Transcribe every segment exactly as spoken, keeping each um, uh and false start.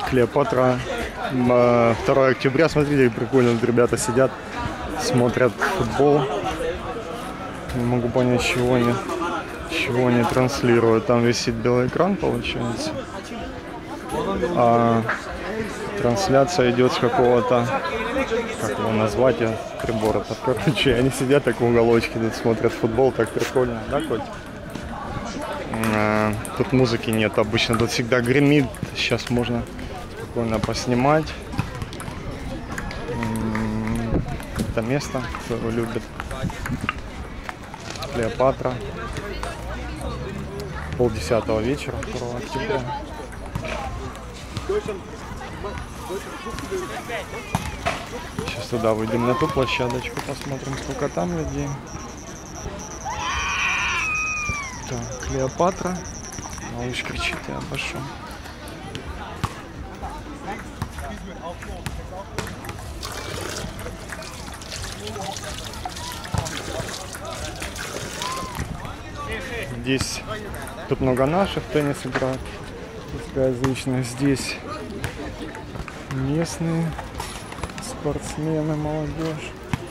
Клеопатра, второе октября. Смотрите, прикольно, вот ребята сидят, смотрят футбол. Не могу понять, чего они, чего они транслируют. Там висит белый экран, получается. А трансляция идет с какого-то, как его назвать, прибора. Короче, они сидят так в уголочке, тут смотрят футбол, так прикольно, да, Коть? А, тут музыки нет обычно, тут всегда гремит. Сейчас можно спокойно поснимать. Это место, которое любит Клеопатра. Полдесятого вечера, второго октября. Сейчас туда выйдем на ту площадочку, посмотрим, сколько там людей. Так, Клеопатра. Малыш кричит, я обошел. Здесь тут много наших, теннис играют, русскоязычных. Здесь местные спортсмены, молодежь.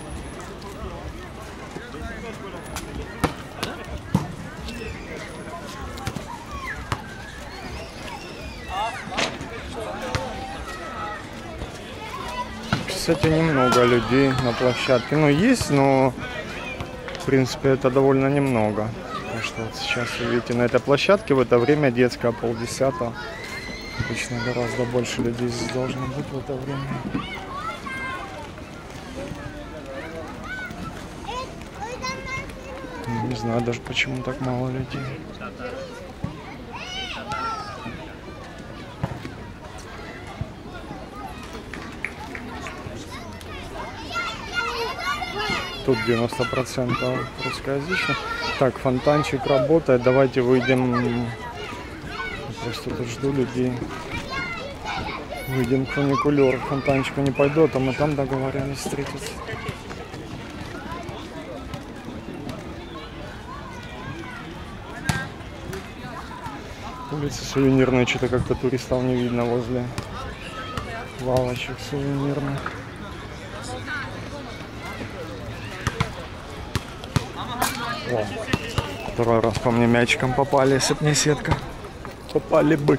Кстати, немного людей на площадке. Ну, есть, но в принципе это довольно немного. Потому что вот сейчас вы видите на этой площадке в это время детская полдесятого. Обычно гораздо больше людей здесь должно быть в это время. Не знаю даже почему так мало людей. Тут девяносто процентов русскоязычных. Так, фонтанчик работает. Давайте выйдем. Просто тут жду людей. Выйдем к фуникулеру. К фонтанчику не пойду, а мы там договорились встретиться. Улицы сувенирные. Что-то как-то туристов не видно возле лавочек сувенирных. О, второй раз по мне мячиком попали, если б не сетка. Попали бы.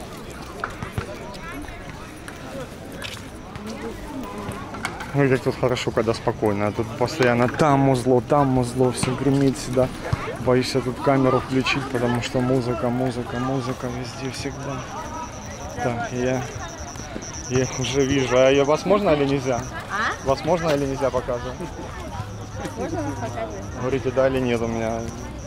Ой, как тут хорошо, когда спокойно. А тут постоянно там узло, там узло, все гремит сюда. Боюсь я тут камеру включить, потому что музыка, музыка, музыка везде всегда. Так, я, я их уже вижу. А я, вас можно или нельзя? А? Вас можно или нельзя показывать? Можно вас показывать? Говорите, да или нет у меня.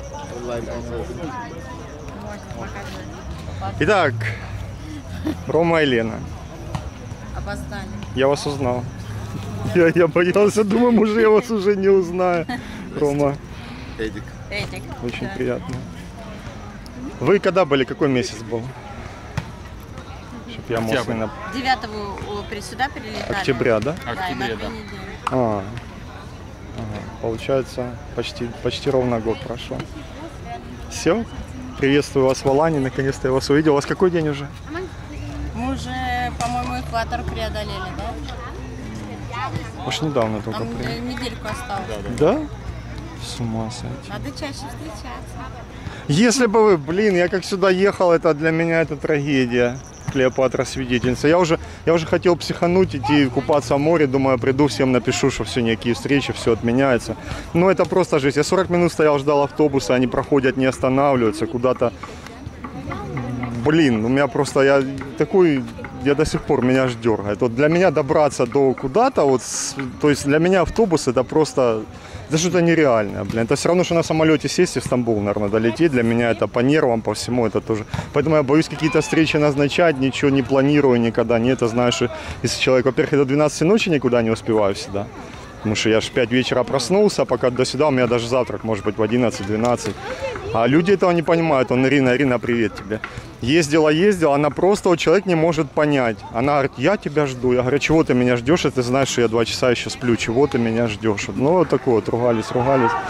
Итак, Рома и Лена. Опоздали. Я вас узнал. Я, я боялся, думаю, может, я вас уже не узнаю. Рома. Эдик. Эдик. Очень да. приятно. Вы когда были? Какой месяц был? Чтоб я мог на... девятого сюда прилетали. Октября, да? Октября, да. А, ага. Получается, почти, почти ровно год прошел. Все. Приветствую вас в Алане. Наконец-то я вас увидел. У вас какой день уже? Мы уже, по-моему, экватор преодолели, да? Может, недавно только Там приехал. недельку осталось. Да? С ума сойти. Надо чаще встречаться. Если бы вы, блин, я как сюда ехал, это для меня это трагедия. Клеопатра свидетельница. Я уже, я уже хотел психануть, идти купаться в море. Думаю, приду, всем напишу, что все, никакие встречи, все отменяется. Но это просто жизнь. Я сорок минут стоял, ждал автобуса, они проходят, не останавливаются куда-то. Блин, у меня просто, я такой, я до сих пор, меня аж дергает. Вот для меня добраться до куда-то, вот, то есть для меня автобус это просто, это что-то нереальное, блин. Это все равно, что на самолете сесть и в Стамбул, наверное, долететь. Для меня это по нервам, по всему это тоже. Поэтому я боюсь какие-то встречи назначать, ничего не планирую никогда. Нет, это знаешь, если человек, во-первых, я до двенадцати ночи никуда не успеваю всегда. Потому что я же в пять вечера проснулся, пока до сюда у меня даже завтрак может быть в одиннадцать-двенадцать. А люди этого не понимают. Он, Ирина, Ирина, привет тебе. Ездила, ездила, она просто, вот человек не может понять. Она говорит, я тебя жду. Я говорю, чего ты меня ждешь, и ты знаешь, что я два часа еще сплю, чего ты меня ждешь. Ну, вот такое вот, ругались, ругались.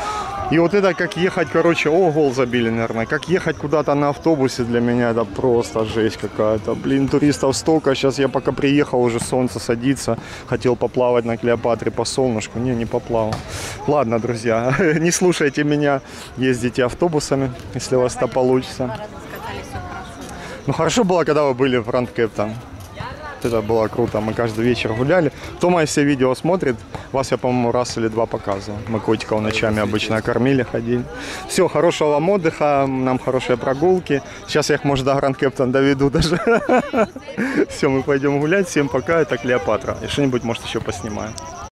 И вот это как ехать, короче, о, гол забили, наверное, как ехать куда-то на автобусе для меня это просто жесть какая-то. Блин, туристов столько, сейчас я пока приехал, уже солнце садится, хотел поплавать на Клеопатре по солнышку, не, не поплавал. Ладно, друзья, не слушайте меня, ездите автобусами, если у вас это получится. Ну хорошо было, когда вы были в Гранд Кейптон. Это было круто, мы каждый вечер гуляли. Кто мои все видео смотрит, вас я, по-моему, раз или два показывал. Мы котиков ночами обычно кормили, ходили. Все, хорошего вам отдыха, нам хорошие прогулки. Сейчас я их, может, до Гранд Кейптон доведу даже. Все, мы пойдем гулять. Всем пока, это Клеопатра. И что-нибудь, может, еще поснимаем.